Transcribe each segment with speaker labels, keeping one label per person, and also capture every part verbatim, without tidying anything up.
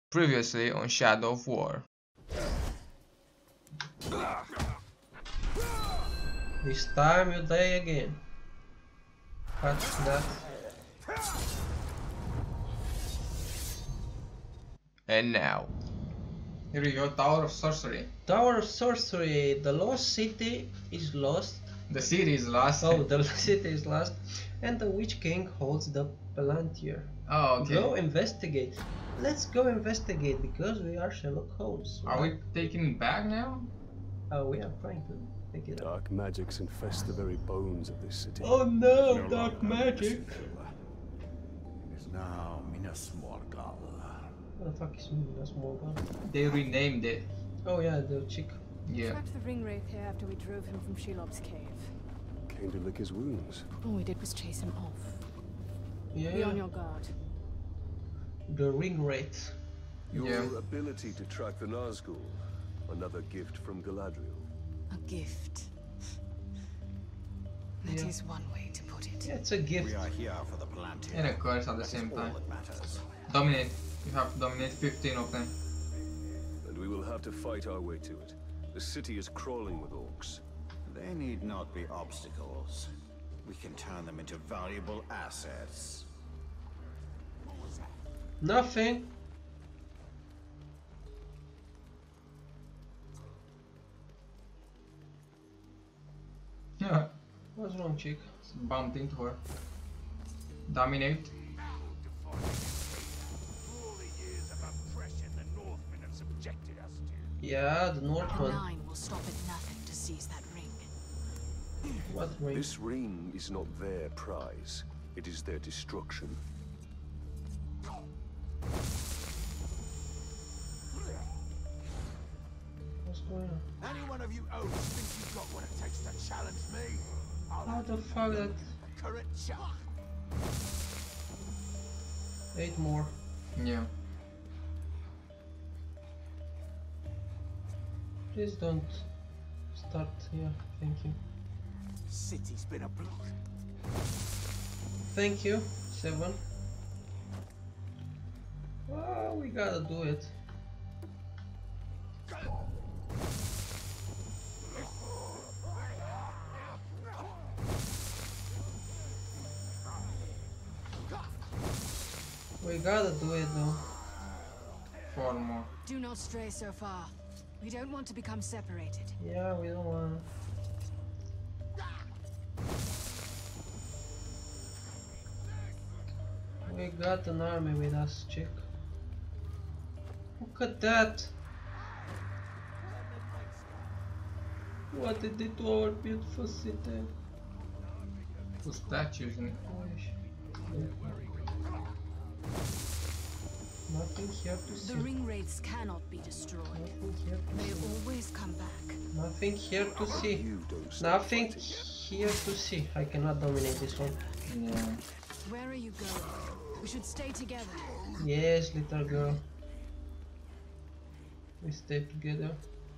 Speaker 1: Previously on Shadow of War.
Speaker 2: This time you die again. What's that?
Speaker 1: And now, here we go, Tower of Sorcery.
Speaker 2: Tower of Sorcery. The lost city is lost.
Speaker 1: The city is lost.
Speaker 2: Oh, the city is lost. And the Witch King holds the Palantir.
Speaker 1: Oh, okay.
Speaker 2: Go investigate. Let's go investigate because we are Sherlock Holmes.
Speaker 1: Are we taking it back now?
Speaker 2: Oh, we are trying to pick it up.
Speaker 3: Dark magics infest the very bones of this city.
Speaker 2: Oh no, dark magic.
Speaker 4: It is now Minas Morgul.
Speaker 2: What the fuck is Minas Morgul?
Speaker 1: They renamed it.
Speaker 2: Oh yeah, the chick.
Speaker 1: Yeah.
Speaker 5: Tracked the ring wraith here after we drove him from Shelob's cave.
Speaker 3: Came to lick his wounds.
Speaker 5: All we did was chase him off.
Speaker 2: Yeah.
Speaker 5: Be on your guard.
Speaker 2: The ring wraith.
Speaker 3: Your
Speaker 1: Yeah.
Speaker 3: ability to track the Nazgul. Another gift from Galadriel.
Speaker 5: A gift. That is
Speaker 2: Yeah.
Speaker 5: one way to put it.
Speaker 2: Yeah, it's a gift.
Speaker 4: We are here for the Palantir.
Speaker 1: And a curse at the
Speaker 4: That is
Speaker 1: same
Speaker 4: all
Speaker 1: time.
Speaker 4: that matters.
Speaker 1: Dominate. You have to dominate fifteen of them.
Speaker 3: And we will have to fight our way to it. The city is crawling with orcs.
Speaker 4: They need not be obstacles. We can turn them into valuable assets.
Speaker 2: Nothing.
Speaker 1: Yeah.
Speaker 2: What's wrong, chick?
Speaker 1: Bumped into her. Dominate.
Speaker 6: For all the years of oppression the Northmen have subjected us to.
Speaker 2: Yeah, the Northman.
Speaker 5: Nine will stop at nothing to seize that ring.
Speaker 2: What ring?
Speaker 3: This ring is not their prize. It is their destruction.
Speaker 2: What's going on?
Speaker 6: Any one of you oaks think you've got what it takes to challenge me? I'll
Speaker 2: How
Speaker 6: have
Speaker 2: the
Speaker 6: to
Speaker 2: fuck
Speaker 6: give you
Speaker 2: that?
Speaker 6: a current shot.
Speaker 2: Eight more.
Speaker 1: Yeah.
Speaker 2: Please don't start here. Thank you.
Speaker 6: City's been a block.
Speaker 2: Thank you. Seven. Oh, we gotta do it. We gotta do it though.
Speaker 1: Four more.
Speaker 5: Do not stray so far. We don't want to become separated.
Speaker 2: Yeah, we don't wanna. We got an army with us, chick. Look at that! What it did to our beautiful city.
Speaker 1: Two statues in it.
Speaker 2: Nothing here to see.
Speaker 5: The ring wraiths cannot be destroyed.
Speaker 2: Nothing here to
Speaker 5: They
Speaker 2: see.
Speaker 5: always come back.
Speaker 2: Nothing here to see.
Speaker 3: You don't stop
Speaker 2: Nothing
Speaker 3: fighting.
Speaker 2: here to see. I cannot dominate this one.
Speaker 1: Yeah.
Speaker 5: Where are you going? We should stay together.
Speaker 2: Yes, little girl. We stay together.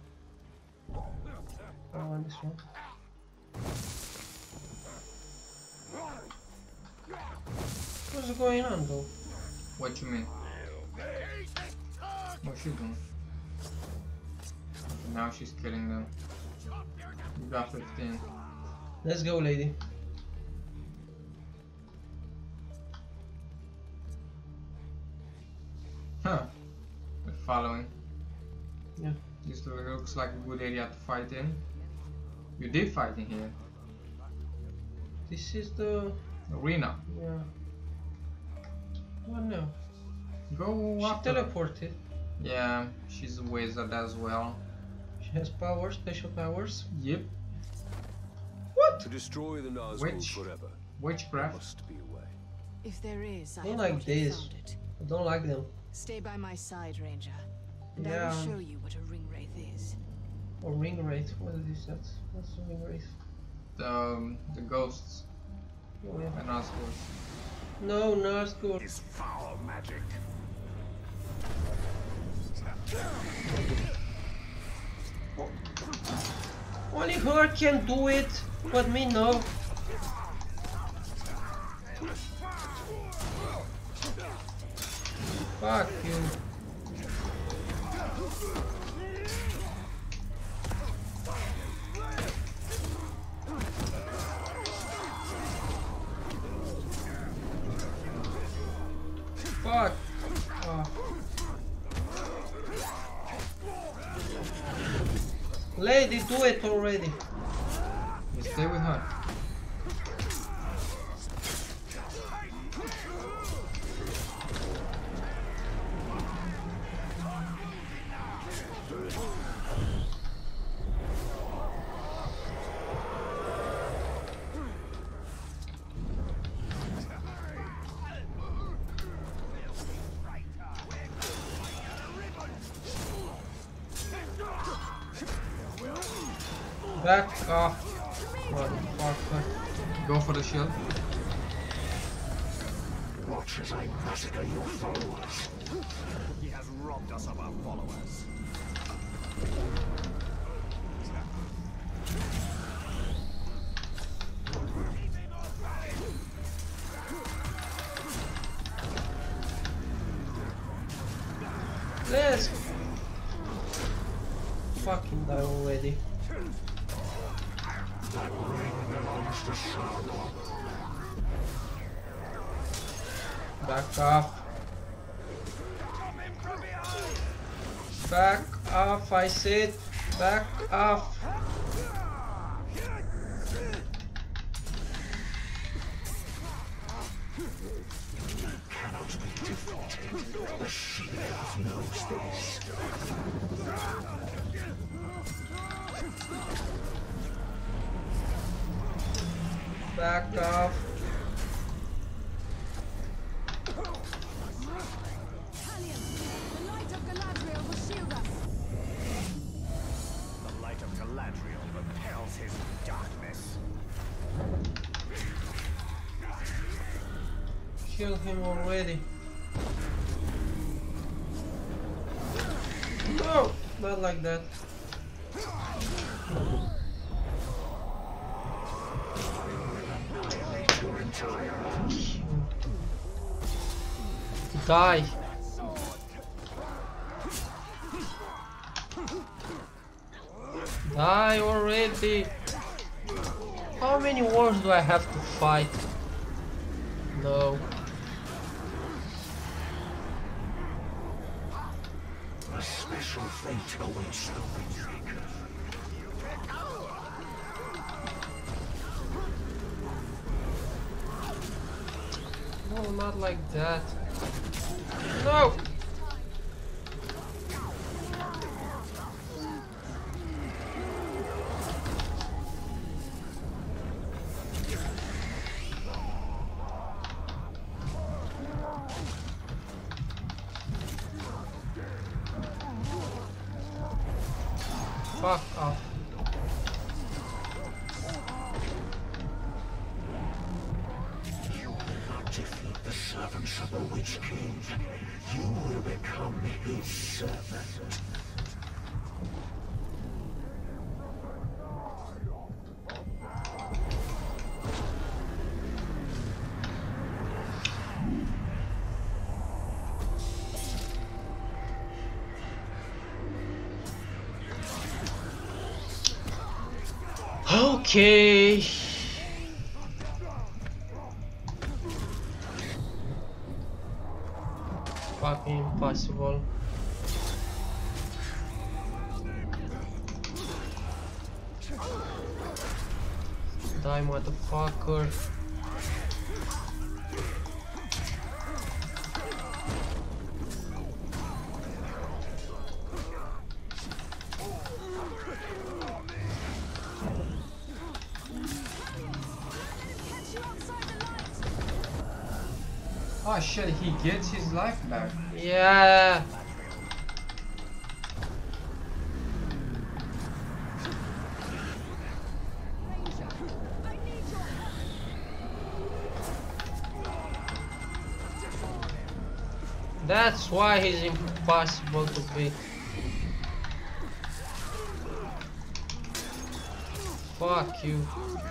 Speaker 2: I want this one. What's going on though?
Speaker 1: What you mean? What's she doing? Now she's killing them. You got fifteen.
Speaker 2: Let's go, lady.
Speaker 1: Huh. We're following.
Speaker 2: Yeah.
Speaker 1: This looks like a good area to fight in. You did fight in here.
Speaker 2: This is the
Speaker 1: Arena.
Speaker 2: yeah. What now?
Speaker 1: Go
Speaker 2: She
Speaker 1: after her.
Speaker 2: teleported.
Speaker 1: Yeah, she's a wizard as well.
Speaker 2: She has powers, special powers.
Speaker 1: Yep.
Speaker 3: To destroy the Nazgul
Speaker 1: Witch.
Speaker 3: forever,
Speaker 1: Witchcraft.
Speaker 3: must be a way.
Speaker 5: If there is, I
Speaker 2: Don't
Speaker 5: have
Speaker 2: like
Speaker 5: not yet
Speaker 2: this.
Speaker 5: found it.
Speaker 2: I don't like them.
Speaker 5: Stay by my side, Ranger. And I
Speaker 2: Yeah.
Speaker 5: will show you what a ring wraith is.
Speaker 2: Or ring wraith. What is that? What's a ring wraith?
Speaker 1: The um, the ghosts
Speaker 2: Oh, yeah.
Speaker 1: and Nazgul.
Speaker 2: No, Nazgul.
Speaker 6: Is foul magic.
Speaker 2: Only her can do it, but me no. Fuck you. Lady, do it already.
Speaker 1: You stay with her.
Speaker 2: Back off. Motherfucker.
Speaker 1: Go for the shield.
Speaker 6: Watch as I massacre your followers.
Speaker 4: He has robbed us of our followers.
Speaker 2: Let's fucking die already.
Speaker 6: That ring belongs to Sauron.
Speaker 2: Back off. Back off, I said. Back off.
Speaker 6: Cannot be defeated. The shield knows this.
Speaker 2: Back off.
Speaker 5: Talion, the light of Galadriel will shield us.
Speaker 4: The light of Galadriel repels his darkness.
Speaker 2: Kill him already. No, not like that. Die. Die already. How many wars do I have to fight? No.
Speaker 6: A special fate awaits the Windseeker.
Speaker 2: No, not like that. No! Fuck off.
Speaker 6: You will not defeat the servants of the Witch King. You will become his servant.
Speaker 2: Okay. Fucking impossible. Die, motherfucker.
Speaker 1: Oh shit, he gets his life back.
Speaker 2: Yeah. That's why he's impossible to beat. Fuck you.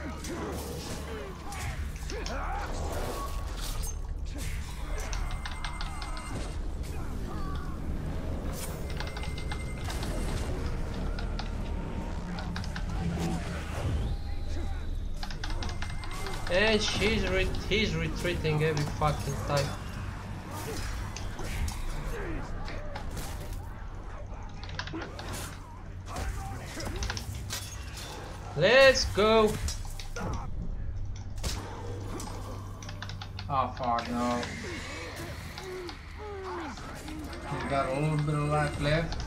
Speaker 2: And she's re he's retreating every fucking time. Let's go.
Speaker 1: Oh fuck no. He's got a little bit of life left.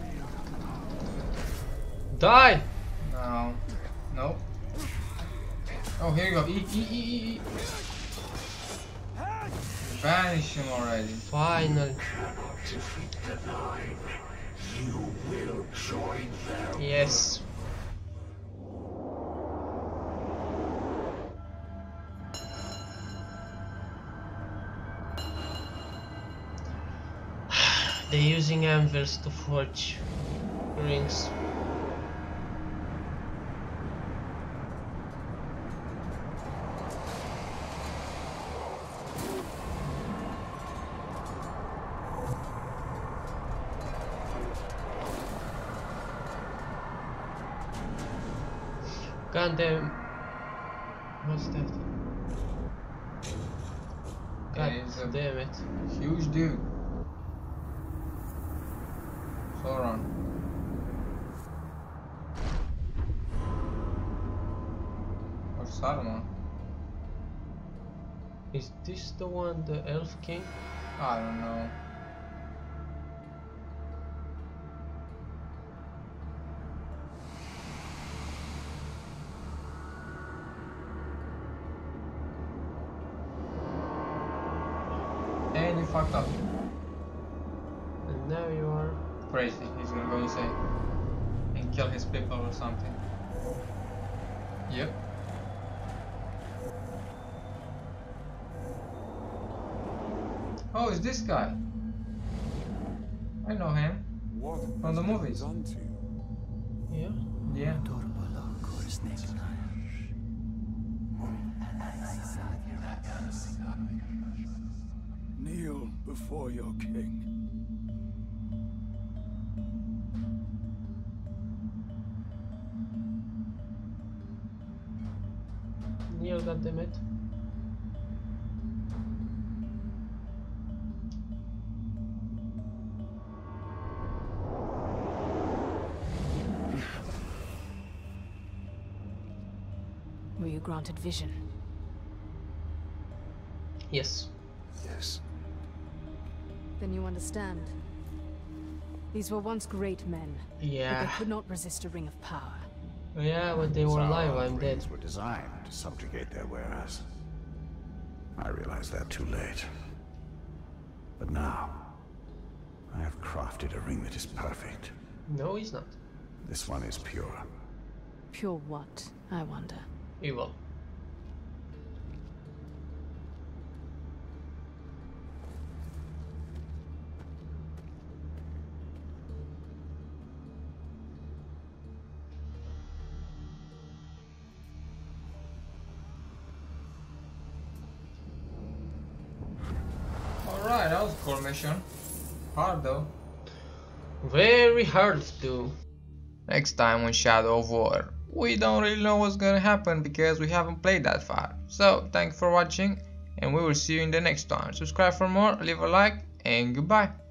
Speaker 2: Die.
Speaker 1: No. Nope. Oh, here you go. E e e e. Banish him already.
Speaker 2: Finally.
Speaker 6: Defeat the Nine. You will join them.
Speaker 2: Yes. They're using anvils to forge rings. God damn. What's that? God
Speaker 1: It is a
Speaker 2: damn it.
Speaker 1: huge dude. Sauron. Or Saruman.
Speaker 2: Is this the one, the Elf King?
Speaker 1: I don't know. And he fucked up.
Speaker 2: And now you are.
Speaker 1: Crazy. He's gonna go insane. And kill his people or something. Yep. Oh, it's this guy. I know him.
Speaker 3: What
Speaker 1: From the movies.
Speaker 3: done to you?
Speaker 2: Yeah.
Speaker 1: Yeah.
Speaker 3: Kneel before your king.
Speaker 2: Neil, goddammit.
Speaker 5: Were you granted vision?
Speaker 2: Yes.
Speaker 3: Yes.
Speaker 5: Then you understand. These were once great men, but they
Speaker 2: Yeah.
Speaker 5: could not resist a ring of power.
Speaker 2: Yeah, when they were alive, I'm dead.
Speaker 4: Rings were designed to subjugate their wearers. I realized that too late. But now, I have crafted a ring that is perfect.
Speaker 2: No, he's not.
Speaker 4: This one is pure.
Speaker 5: Pure what, I wonder?
Speaker 2: Evil.
Speaker 1: Alright, that was a cool mission. Hard though.
Speaker 2: Very hard to do.
Speaker 1: Next time on Shadow of War, we don't really know what's gonna happen because we haven't played that far. So, thank you for watching and we will see you in the next one. Subscribe for more, leave a like and goodbye.